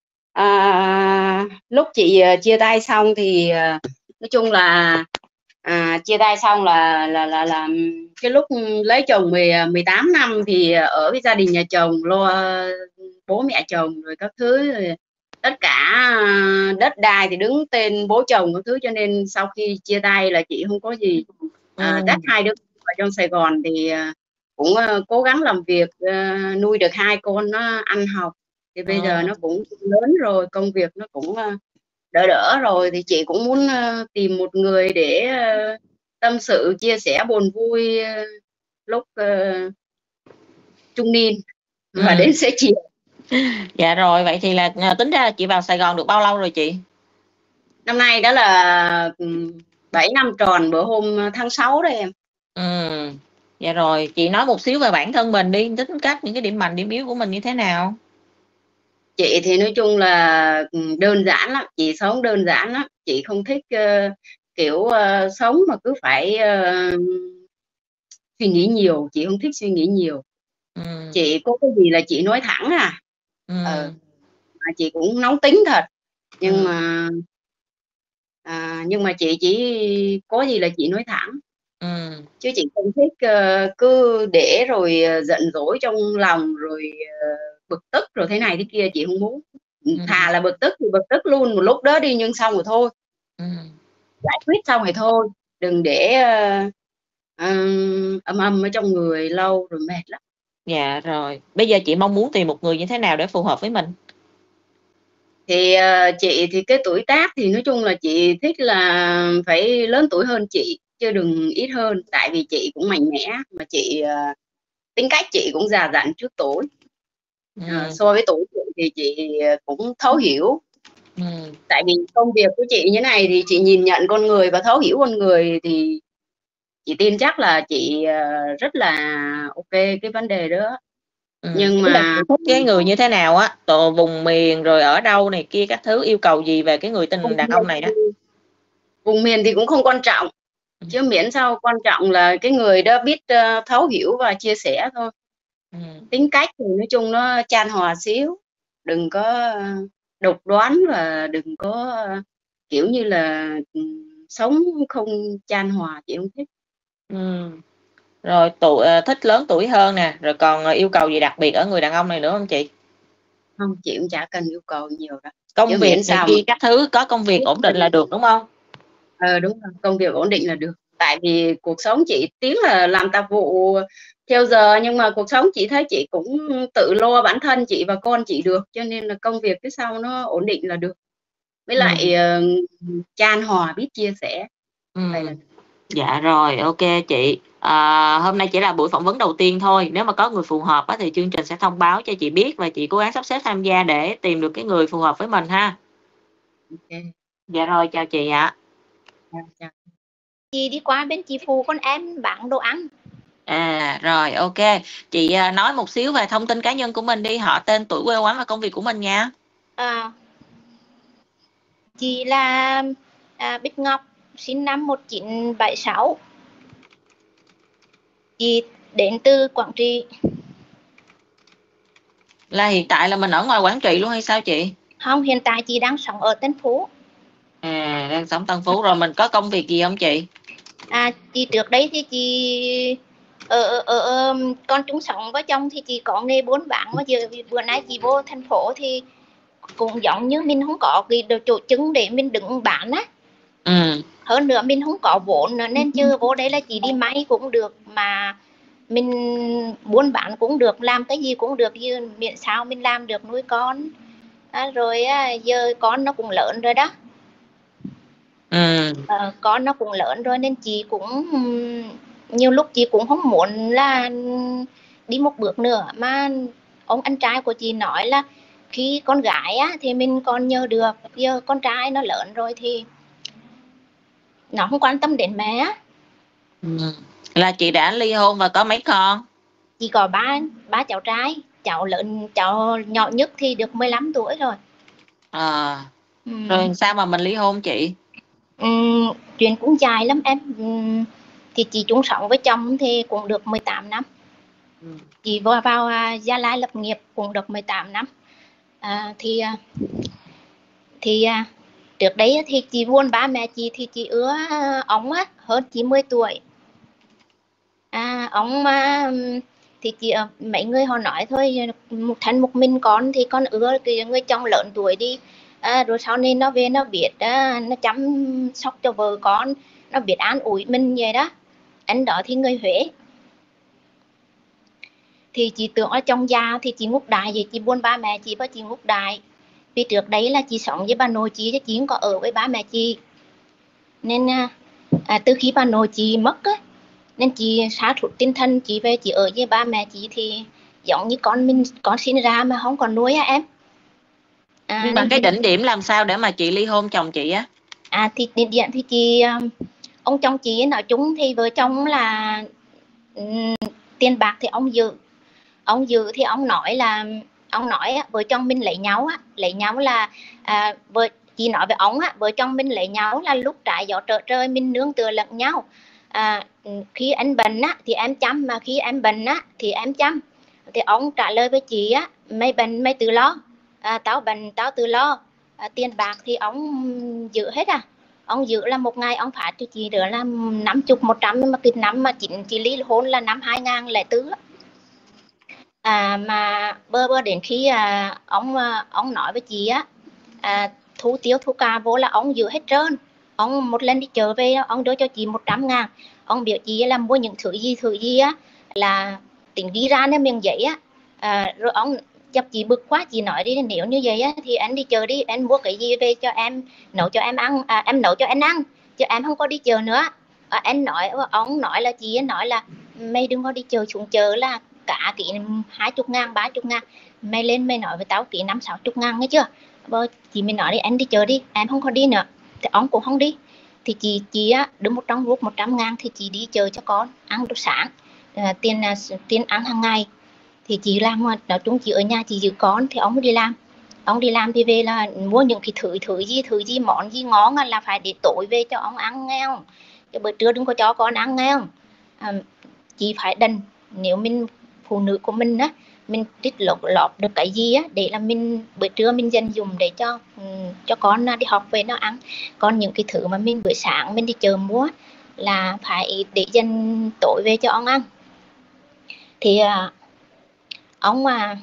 À, lúc chị uh, chia tay xong thì uh, nói chung là à, chia tay xong là là là là cái lúc lấy chồng mười tám năm thì ở với gia đình nhà chồng, lo bố mẹ chồng rồi các thứ, rồi tất cả đất đai thì đứng tên bố chồng các thứ, cho nên sau khi chia tay là chị không có gì. À, dắt hai đứa vào trong Sài Gòn thì cũng uh, cố gắng làm việc, uh, nuôi được hai con nó ăn học, thì bây giờ nó cũng lớn rồi, công việc nó cũng uh, đỡ đỡ rồi, thì chị cũng muốn uh, tìm một người để uh, tâm sự chia sẻ buồn vui uh, lúc uh, trung niên và Ừ. đến xế chiều. Dạ rồi, vậy thì là tính ra là chị vào Sài Gòn được bao lâu rồi chị? Năm nay đó là bảy năm tròn bữa hôm tháng sáu đó em. Ừ. Dạ rồi, chị nói một xíu về bản thân mình đi, tính cách, những cái điểm mạnh, điểm yếu của mình như thế nào? Chị thì nói chung là đơn giản lắm, chị sống đơn giản lắm, chị không thích uh, kiểu uh, sống mà cứ phải uh, suy nghĩ nhiều, chị không thích suy nghĩ nhiều. Ừ. Chị có cái gì là chị nói thẳng à. Ừ. Ờ, mà chị cũng nóng tính thật, nhưng ừ. mà à, nhưng mà chị chỉ có gì là chị nói thẳng. Ừ. Chứ chị không thích uh, cứ để rồi uh, giận dỗi trong lòng, rồi uh, bực tức rồi thế này thế kia, chị không muốn. Ừ. Thà là bực tức thì bực tức luôn một lúc đó đi, nhưng xong rồi thôi. Ừ. Giải quyết xong rồi thôi, đừng để uh, uh, âm âm ở trong người lâu rồi mệt lắm. Dạ rồi, bây giờ chị mong muốn tìm một người như thế nào để phù hợp với mình? Thì uh, chị thì cái tuổi tác thì nói chung là chị thích là phải lớn tuổi hơn chị, chứ đừng ít hơn, tại vì chị cũng mạnh mẽ, mà chị uh, tính cách chị cũng già dặn trước tuổi. Ừ. Uh, so với tuổi chị thì chị cũng thấu hiểu. Ừ. Tại vì công việc của chị như này thì chị nhìn nhận con người và thấu hiểu con người, thì chị tin chắc là chị uh, rất là ok cái vấn đề đó. Ừ. Nhưng mà thích cái người như thế nào á, tổ vùng miền rồi ở đâu này kia các thứ, yêu cầu gì về cái người tình đàn ông này á? Vùng miền thì cũng không quan trọng, ừ. chứ miễn sao quan trọng là cái người đó biết uh, thấu hiểu và chia sẻ thôi. Ừ. Tính cách thì nói chung nó chan hòa xíu, đừng có uh, độc đoán, và đừng có uh, kiểu như là uh, sống không chan hòa, chị không thích. Ừ. Rồi tuổi uh, thích lớn tuổi hơn nè, rồi còn uh, yêu cầu gì đặc biệt ở người đàn ông này nữa không chị? Không, chị cũng chả cần yêu cầu nhiều đâu. Công chứ việc này kia các thứ, có công việc ổn định là được đúng không? Ờ đúng rồi, công việc ổn định là được. Tại vì cuộc sống chị tiếng là làm tạp vụ theo giờ, nhưng mà cuộc sống chị thấy chị cũng tự lo bản thân chị và con chị được, cho nên là công việc cái sau nó ổn định là được. Với ừ. lại uh, chan hòa, biết chia sẻ. Ừ. Là... Dạ rồi, ok chị. À, hôm nay chỉ là buổi phỏng vấn đầu tiên thôi. Nếu mà có người phù hợp á, thì chương trình sẽ thông báo cho chị biết, và chị cố gắng sắp xếp tham gia để tìm được cái người phù hợp với mình ha. Ok. Dạ rồi, chào chị ạ. Chào, chào. Chị đi qua bên chị phụ con em bán đồ ăn. À rồi, ok. Chị nói một xíu về thông tin cá nhân của mình đi, họ tên, tuổi, quê quán và công việc của mình nha. À, chị là à, Bích Ngọc, sinh năm một nghìn chín trăm bảy mươi sáu. Chị đến từ Quảng Trị. Là hiện tại là mình ở ngoài Quảng Trị luôn hay sao chị? Không, hiện tại chị đang sống ở Tân Phú. À, đang sống Tân Phú. Rồi mình có công việc gì không chị? À, chị trước đây thì chị ở ở, ở, ở con chung sống với chồng thì chị có nghề buôn bán, mà giờ bữa nay chị vô thành phố thì cũng giống như mình không có cái đồ chỗ trứng để mình đứng bán á. Ừ. Hơn nữa mình không có vốn nữa, nên chưa vô đây là chị đi may cũng được, mà mình buôn bán cũng được, làm cái gì cũng được, như miễn sao mình làm được nuôi con. À, rồi à, giờ con nó cũng lớn rồi đó. Ừ. À, con nó cũng lớn rồi nên chị cũng nhiều lúc chị cũng không muốn là đi một bước nữa, mà ông anh trai của chị nói là khi con gái á thì mình còn nhờ được, giờ con trai nó lớn rồi thì nó không quan tâm đến mẹ á. Ừ. Là chị đã ly hôn và có mấy con? Chị có ba ba cháu trai, cháu lớn cháu nhỏ nhất thì được mười lăm tuổi rồi. À. Ừ. Rồi sao mà mình ly hôn chị? Ừ, chuyện cũng dài lắm em. Ừ, thì chị chung sống với chồng thì cũng được mười tám năm. Ừ. Chị vào, vào uh, Gia Lai lập nghiệp cũng được mười tám năm. À, thì uh, thì uh, trước đấy thì chị buôn ba mẹ chị thì chị ưa uh, ông á hơn chị mười tuổi. À, ông mà uh, thì chị uh, mấy người họ nói thôi, một thân một mình con thì con ưa cái người chồng lớn tuổi đi. À, rồi sau này nó về nó biết à, nó chăm sóc cho vợ con, nó biết an ủi mình vậy đó. Anh đó thì người Huế. Thì chị tưởng ở trong già thì chị ngút đại vậy, chị buôn ba mẹ chị và chị ngút đại. Vì trước đấy là chị sống với bà nội chị chứ chị không có ở với ba mẹ chị. Nên à, từ khi bà nội chị mất á, nên chị sa sút tinh thần, chị về chị ở với ba mẹ chị thì giống như con mình con sinh ra mà không còn nuôi á em. À, nhưng mà cái đỉnh điểm làm sao để mà chị ly hôn chồng chị á? À thì đỉnh điểm thì chị ông chồng chị nói chung thì vợ chồng là um, tiền bạc thì ông giữ, ông giữ thì ông nói là ông nói á, vợ chồng mình lấy nhau á, lấy nhau là à, vợ chị nói với ông á, vợ chồng mình lấy nhau là lúc trái gió trở trời mình nương tựa lẫn nhau. À, khi anh bệnh á thì em chăm, mà khi em bệnh á thì em chăm. Thì ông trả lời với chị á, mày bệnh mày tự lo, à, tao bệnh tao tự lo. À, tiền bạc thì ông giữ hết à. Ông giữ là một ngày ông phát cho chị nữa là năm chục một trăm, nhưng mà cái năm mà chính chị ly hôn là năm hai nghìn lẻ bốn. À, mà bơ bơ đến khi à, ông ông nói với chị á, à, thu tiêu thu cà vô là ông giữ hết trơn. Ông một lần đi chợ về ông đưa cho chị một trăm ngàn, ông biểu chị là mua những thứ gì thứ gì á là tính ghi ra lên miếng giấy á. À, rồi ông chọc chị bực quá, chị nói đi nếu như vậy á thì anh đi chợ đi, anh mua cái gì về cho em nấu cho em ăn, à, em nấu cho anh ăn chứ em không có đi chợ nữa. À, anh nói ông nói là chị nói là mày đừng có đi chợ, xuống chợ là cả kỹ hai chục ngàn ba chục ngàn, mày lên mày nói với tao kỹ năm sáu chục ngàn nghe chưa. Bơ chị mình nói đi anh đi chợ đi, em không có đi nữa thì ông cũng không đi. Thì chị chị á đứng một trong rút một trăm ngàn thì chị đi chợ cho con ăn đồ sáng, à, tiền tiền ăn hàng ngày. Thì chị làm, nói chung chị ở nhà chị giữ con thì ông đi làm, ông đi làm thì về là mua những cái thứ thứ gì thứ gì món gì ngon là phải để tối về cho ông ăn nghe không, chứ bữa trưa đừng có cho con ăn nghe không. À, chị phải đành, nếu mình phụ nữ của mình á, mình trích lọt lọt được cái gì á để là mình bữa trưa mình dành dùng để cho cho con đi học về nó ăn. Còn những cái thứ mà mình bữa sáng mình đi chợ mua là phải để dành tối về cho ông ăn. Thì à, ông mà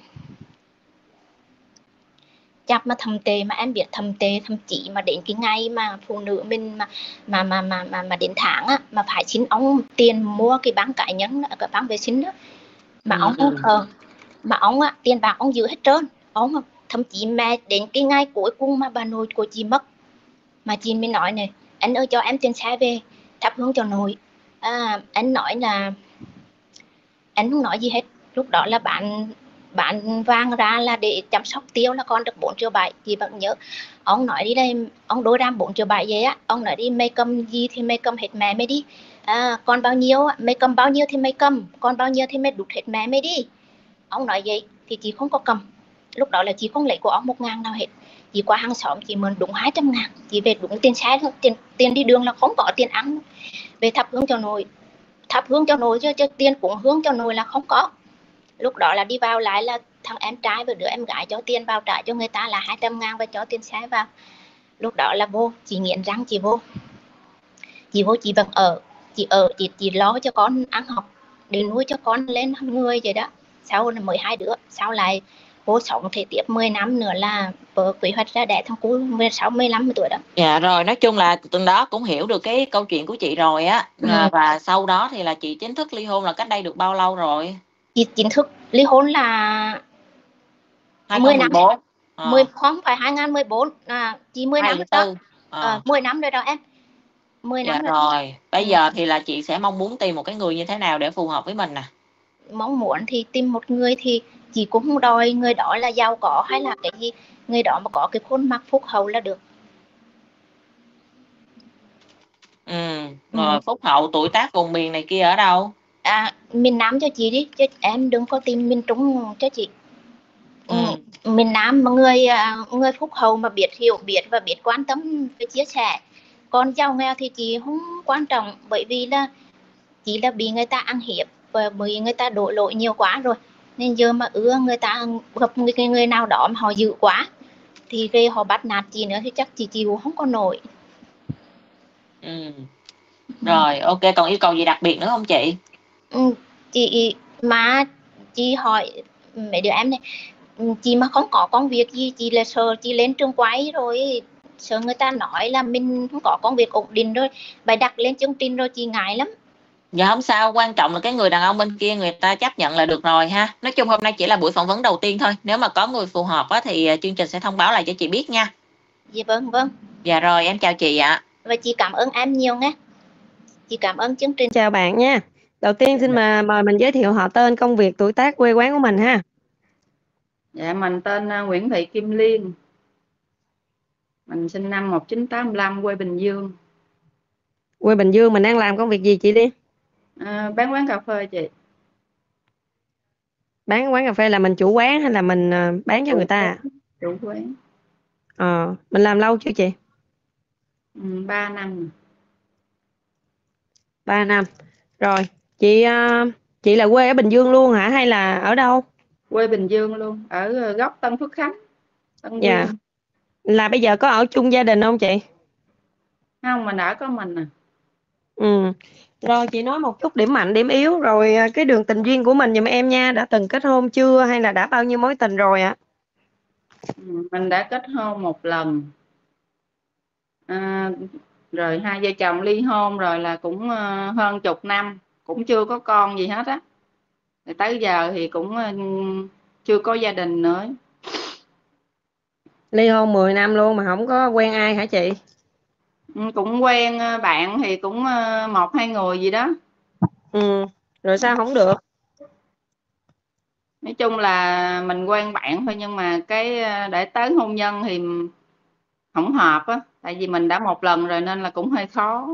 chắc mà thầm tệ, mà em biết thầm tệ thậm chí mà đến cái ngày mà phụ nữ mình mà mà mà mà mà, mà đến tháng á mà phải xin ông tiền mua cái băng cá nhân, cái băng vệ sinh đó, mà ông không ờ mà ông á tiền bạc ông giữ hết trơn. Ông thậm chí mẹ đến cái ngày cuối cùng mà bà nội của chị mất mà chị mới nói này, anh ơi cho em tiền xe về thắp hương cho nội. À, anh nói là anh không nói gì hết, lúc đó là bạn bạn vàng ra là để chăm sóc tiêu là con được bốn triệu bảy. Chị vẫn nhớ ông nói đi đây, ông đối ram bốn triệu bảy vậy á, ông nói đi mày cầm gì thì mày cầm hết mẹ mày đi, à, còn bao nhiêu mày cầm bao nhiêu thì mày cầm, còn bao nhiêu thì mày đút hết mẹ mày đi. Ông nói vậy thì chị không có cầm, lúc đó là chị không lấy của ông một ngàn nào hết. Chị qua hàng xóm chị mượn đúng hai trăm ngàn, chị về đúng tiền xe thôi, tiền tiền đi đường là không có tiền ăn. Về thắp hương cho nội, thắp hương cho nội chứ, chứ tiền cúng hương cho nội là không có. Lúc đó là đi vào lại là thằng em trai và đứa em gái cho tiền vào trả cho người ta là hai trăm ngàn và cho tiền xe vào. Lúc đó là vô, chị nghiến răng chị vô. Chị vô chị vẫn ở, chị ở, chị, chị lo cho con ăn học, để nuôi cho con lên người vậy đó. Sau là mới hai đứa, sau lại vô sống thì tiếp mười năm nữa là vợ quy hoạch ra đẻ thằng cu mười sáu mười lăm tuổi đó. Dạ rồi, nói chung là từng đó cũng hiểu được cái câu chuyện của chị rồi á. Ừ. À, và sau đó thì là chị chính thức ly hôn là cách đây được bao lâu rồi? Chị chính thức ly hôn là mười năm. À. mười không phải hai không một bốn, à, chị mười năm rồi đó. À. À, mười năm rồi đó em. mười Dạ năm rồi. rồi, bây Ừ. giờ thì là chị sẽ mong muốn tìm một cái người như thế nào để phù hợp với mình nè? Mong muốn thì tìm một người thì chị cũng không đòi người đó là giàu có hay là cái gì, người đó mà có cái khuôn mặt phúc hậu là được. Ừ, rồi. Ừ. Phúc hậu, tuổi tác vùng miền này kia ở đâu? À, miền Nam cho chị đi, chứ em đừng có tìm miền Trung cho chị. Ừ. Ừ. Miền Nam mà người người phúc hậu mà biết hiểu biết và biết quan tâm và chia sẻ. Còn giàu nghèo thì chị không quan trọng, bởi vì là chị là bị người ta ăn hiếp và bị người ta đổ lỗi nhiều quá rồi, nên giờ mà ưa người ta gặp người, người nào đó mà họ dữ quá thì về họ bắt nạt chị nữa thì chắc chị chịu không có nổi. Ừ. Rồi, ok, còn yêu cầu gì đặc biệt nữa không chị? Ừ, chị mà chị hỏi mấy đứa em này, chị mà không có công việc gì, chị là sợ chị lên trường quay rồi sợ người ta nói là mình không có công việc ổn định rồi bài đặt lên chương trình rồi chị ngại lắm. Dạ không sao, quan trọng là cái người đàn ông bên kia người ta chấp nhận là được rồi ha. Nói chung hôm nay chỉ là buổi phỏng vấn đầu tiên thôi. Nếu mà có người phù hợp á, thì chương trình sẽ thông báo lại cho chị biết nha. Dạ vâng, vâng. Dạ rồi, em chào chị ạ. Và chị cảm ơn em nhiều nhé. Chị cảm ơn chương trình. Chào bạn nha. Đầu tiên xin mà mời mình giới thiệu họ tên, công việc, tuổi tác, quê quán của mình ha. Dạ, mình tên Nguyễn Thị Kim Liên. Mình sinh năm một nghìn chín trăm tám mươi lăm, quê Bình Dương. Quê Bình Dương, mình đang làm công việc gì chị đi? À, bán quán cà phê chị. Bán quán cà phê là mình chủ quán hay là mình bán cho chủ người ta? Chủ quán. Ờ, mình làm lâu chưa chị? Ừ, ba năm. ba năm. Rồi, chị chị là quê ở Bình Dương luôn hả hay là ở đâu? Quê Bình Dương luôn, ở góc Tân Phước Khánh, Tân Dạ. Biên. Là bây giờ có ở chung gia đình không chị? Không, mình ở có mình à. Ừ. Rồi chị nói một chút điểm mạnh, điểm yếu rồi cái đường tình duyên của mình giùm em nha, đã từng kết hôn chưa hay là đã bao nhiêu mối tình rồi ạ? Ừ, mình đã kết hôn một lần. À, rồi hai vợ chồng ly hôn rồi là cũng uh, hơn chục năm, cũng chưa có con gì hết á. Rồi tới giờ thì cũng uh, chưa có gia đình nữa. Ly hôn mười năm luôn mà không có quen ai hả chị? Ừ, cũng quen bạn thì cũng một hai người gì đó. Ừ. Rồi sao không được? Nói chung là mình quen bạn thôi, nhưng mà cái để tới hôn nhân thì không hợp á, tại vì mình đã một lần rồi nên là cũng hơi khó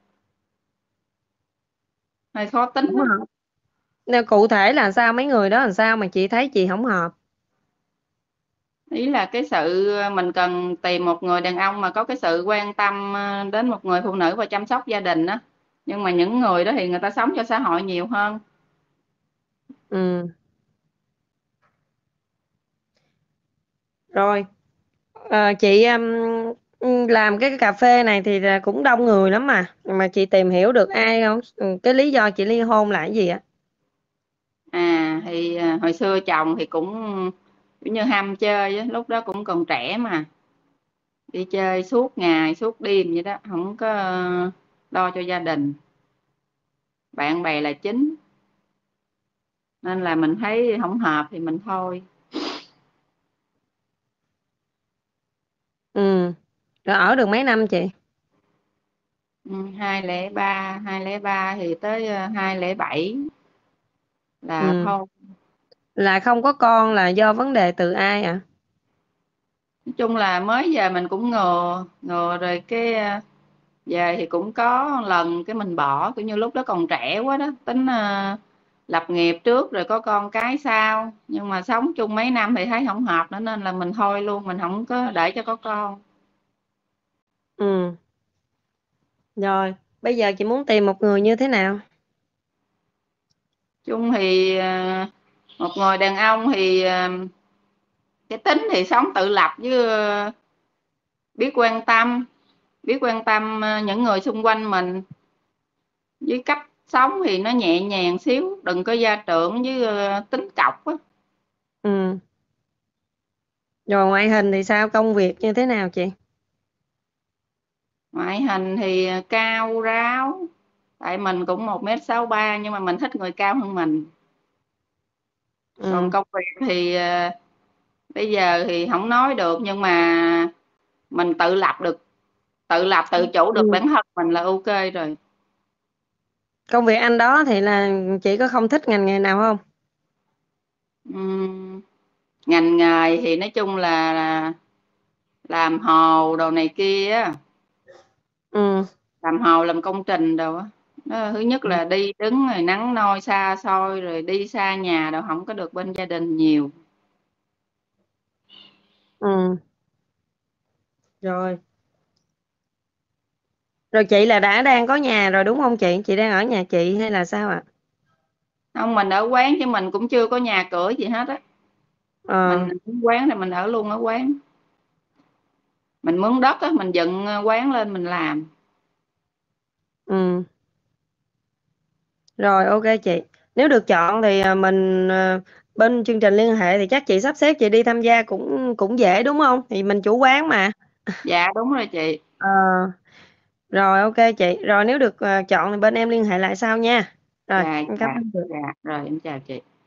hơi khó tính. Không hợp. Nên cụ thể là sao, mấy người đó làm sao mà chị thấy chị không hợp? Ý là cái sự mình cần tìm một người đàn ông mà có cái sự quan tâm đến một người phụ nữ và chăm sóc gia đình á, nhưng mà những người đó thì người ta sống cho xã hội nhiều hơn. Ừ. Rồi à, chị um, làm cái cà phê này thì cũng đông người lắm mà mà chị tìm hiểu được ai không? Ừ, cái lý do chị ly hôn là cái gì ạ? À thì hồi xưa chồng thì cũng như ham chơi á, lúc đó cũng còn trẻ mà đi chơi suốt ngày suốt đêm vậy đó, không có lo cho gia đình, bạn bè là chính, nên là mình thấy không hợp thì mình thôi. Ừ. Rồi ở được mấy năm chị? Ừ, hai lẻ ba hai lẻ ba thì tới hai lẻ bảy là Ừ. thôi. Là không có con là do vấn đề từ ai ạ? À? Nói chung là mới về mình cũng ngừa ngừa rồi cái về thì cũng có lần cái mình bỏ, kiểu như lúc đó còn trẻ quá đó, tính uh, lập nghiệp trước rồi có con cái sau, nhưng mà sống chung mấy năm thì thấy không hợp nữa nên là mình thôi luôn, mình không có để cho có con. Ừ. Rồi bây giờ chị muốn tìm một người như thế nào? chung thì ờ, một người đàn ông thì ờ, cái tính thì sống tự lập với ờ, biết quan tâm biết quan tâm ờ, những người xung quanh mình, với cách sống thì nó nhẹ nhàng xíu, đừng có gia trưởng với ờ, tính cọc á. Ừ. Rồi ngoại hình thì sao, công việc như thế nào chị? Ngoại hình thì cao ráo, tại mình cũng một mét sáu ba nhưng mà mình thích người cao hơn mình. Còn Ừ. công việc thì ờ, bây giờ thì không nói được, nhưng mà mình tự lập được, tự lập tự chủ được Ừ. bản thân mình là ok rồi. Công việc anh đó thì là chị có không thích ngành nghề nào không? Ừm, ngành nghề thì nói chung là, là làm hồ đồ này kia á, Ừ. làm hồ làm công trình đồ á. Nó, thứ nhất là đi đứng rồi nắng nôi xa xôi, rồi đi xa nhà đâu, không có được bên gia đình nhiều. Ừ. Rồi. Rồi chị là đã đang có nhà rồi đúng không chị? Chị đang ở nhà chị hay là sao ạ? Không, mình ở quán chứ mình cũng chưa có nhà cửa gì hết á. Ờ. Mình ở quán thì mình ở luôn ở quán. Mình mướn đất á, mình dựng quán lên mình làm. Ừ. Rồi ok chị. Nếu được chọn thì à, mình à, bên chương trình liên hệ thì chắc chị sắp xếp chị đi tham gia cũng cũng dễ đúng không? Thì mình chủ quán mà. Dạ đúng rồi chị. Ờ. Rồi ok chị. Rồi nếu được à, chọn thì bên em liên hệ lại sau nha. Rồi, Dạ em cảm dạ ơn chị. dạ rồi em chào chị.